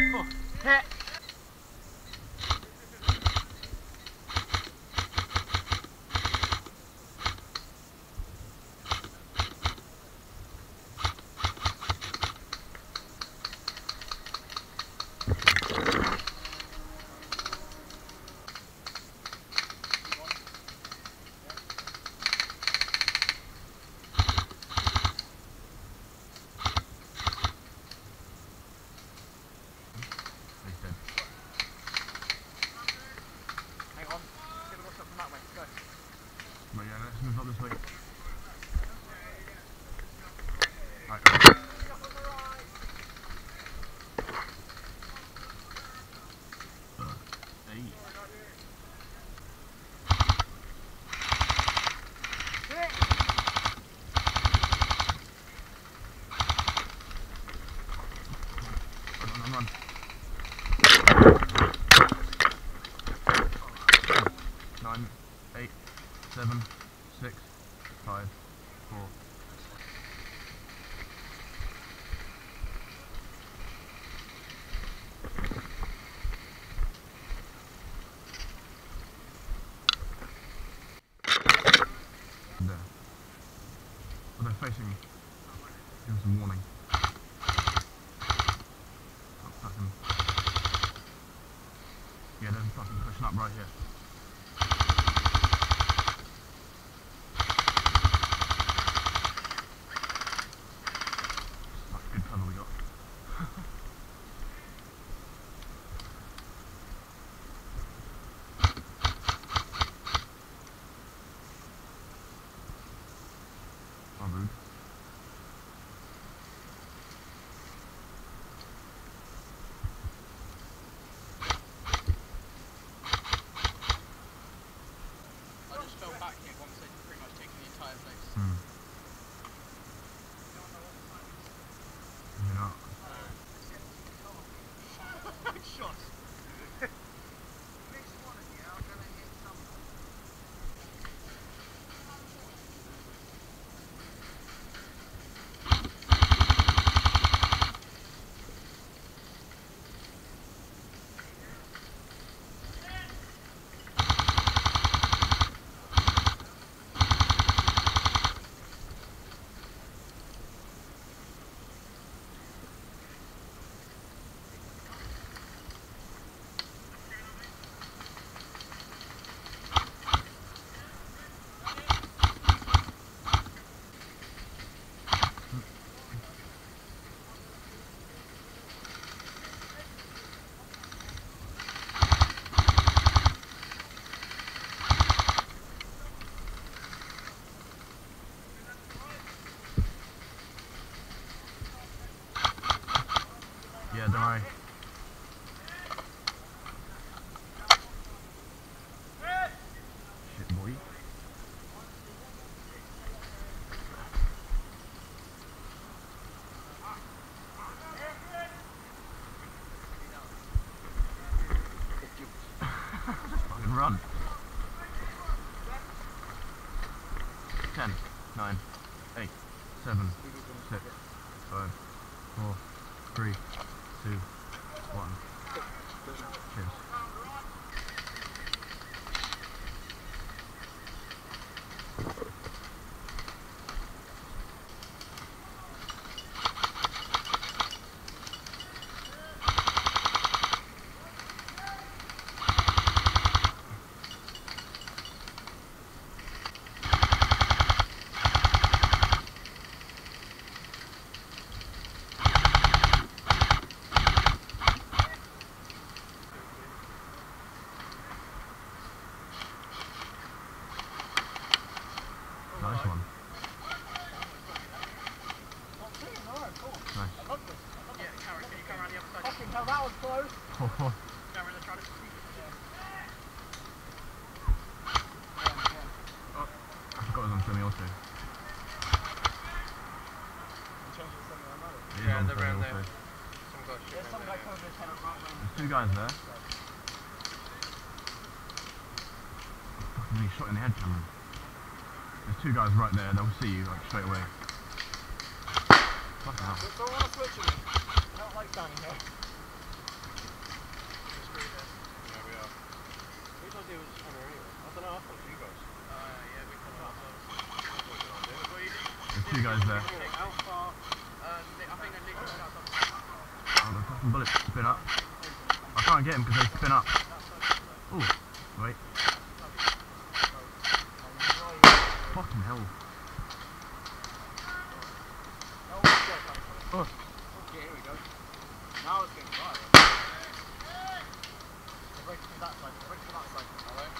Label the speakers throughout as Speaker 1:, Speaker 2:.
Speaker 1: Oh, hit.
Speaker 2: But yeah, let's move up this way. Right. Hey. Run. 9, 8, 7, 6, 5, 4. There. But they're facing me. Give them some warning. Oh, fucking. Yeah, they're fucking pushing up right here. That's good cover we got. Oh, rude. You know. Yeah, don't worry. Shit, boy. Fucking run. 10, 9, 8, 7, 6, 5, 4, 3, 2, 1. Cheers. Nice one. Nice.
Speaker 1: Yeah, camera, can you come around the other side? Fucking hell, that was close.
Speaker 2: Oh.
Speaker 1: Camera, they're trying to speak.
Speaker 2: Oh, I forgot it was on semi also.
Speaker 1: Yeah, they're around there.
Speaker 2: There's 2 guys there. Fucking really shot in the head, Cameron. There's 2 guys right there, they'll see you like straight away. Fucking hell.
Speaker 1: Don't want to switch with me. I don't like standing here. thought they was coming anyway. I don't know, I thought you guys. Yeah, we come out.
Speaker 2: There's two guys there.
Speaker 1: How far? I think they linked us outside.
Speaker 2: Oh, the fucking bullets spin up. I can't get him because they spin up. Ooh, wait. Fucking hell. Oh.
Speaker 1: Okay, here we go. Now it's getting fire. The brakes to that side, the brakes to that side. Alright.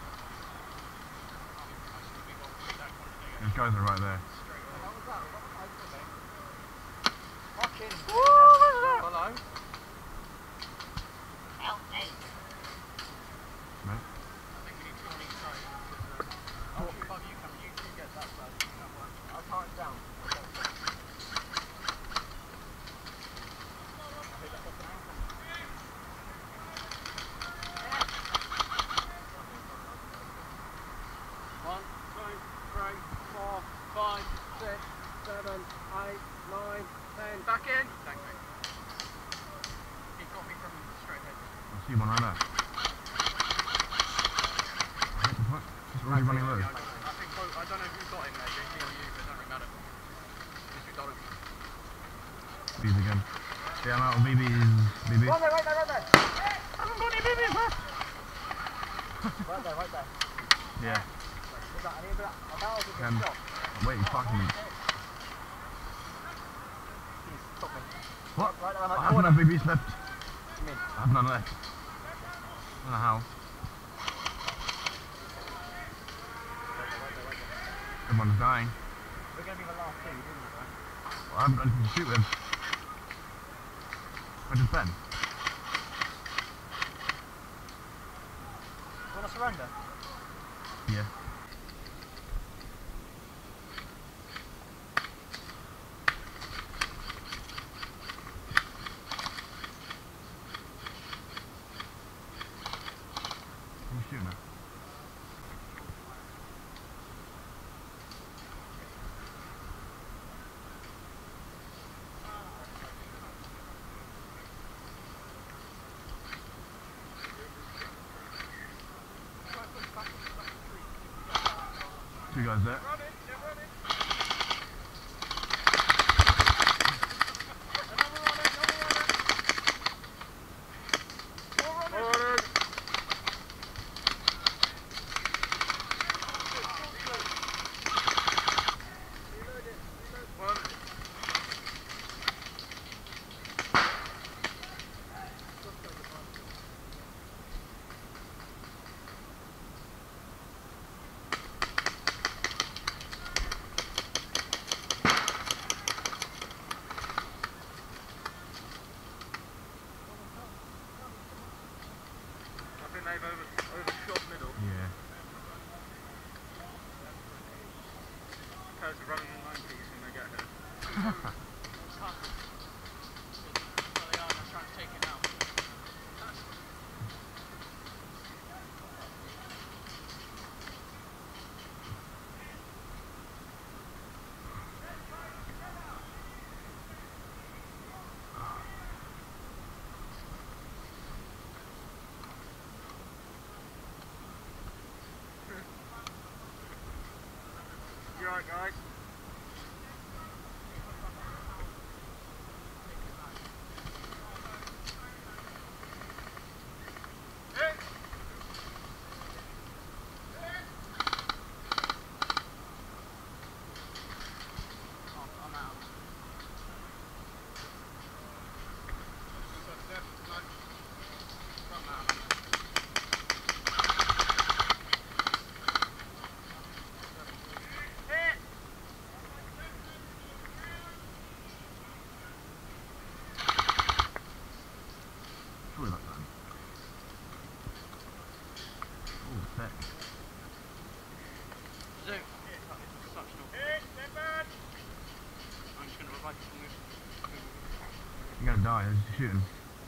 Speaker 2: Those guys are right there.
Speaker 1: What was that? Fucking. Hello? Help me.
Speaker 2: Right.
Speaker 1: I think we need to go on each side. Oh, fuck, you get that side. I'll tie it down. One, two, three, 4, 5, 6, 7, 8, 9, 10. Back in. Thank you. He got me from straight ahead.
Speaker 2: I see one right there. What? He's already running low.
Speaker 1: I think both, I don't know who got him there, me or you, but it doesn't really matter. Because we got him.
Speaker 2: These again. Yeah, I'm out of BBs. BB.
Speaker 1: Right there, right there, right there.
Speaker 2: I haven't got any BBs left.
Speaker 1: Right there, right there.
Speaker 2: Yeah.
Speaker 1: What's that? I need that. I'm out of the shot.
Speaker 2: Wait, he's fucking me.
Speaker 1: Please, stop me.
Speaker 2: What?
Speaker 1: Right there,
Speaker 2: I haven't had BBs left.
Speaker 1: You mean?
Speaker 2: I have none left. I don't know how. Everyone's dying.
Speaker 1: We're going to be the last two, didn't we, right?
Speaker 2: Well, I haven't got anything to shoot with. I just Ben.
Speaker 1: You want to surrender?
Speaker 2: Yeah. Who's shooting at? Two guys there.
Speaker 1: They've overshot middle.
Speaker 2: Yeah.
Speaker 1: Cars are running in 90s when they get here. Well, they are, they're trying to take it out. You alright, guys? I'm out. I'm out.
Speaker 2: Surely that's done. Oh, sick.
Speaker 1: Zoom. I'm just going to revive you.
Speaker 2: You're gonna die, they're just shooting.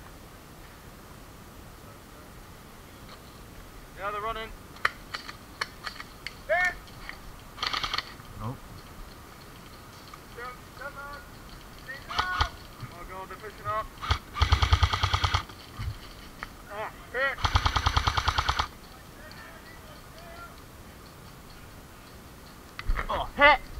Speaker 1: Yeah, they're running.
Speaker 2: Oh.
Speaker 1: Oh god, they're pushing up. Ah, hit. Hit!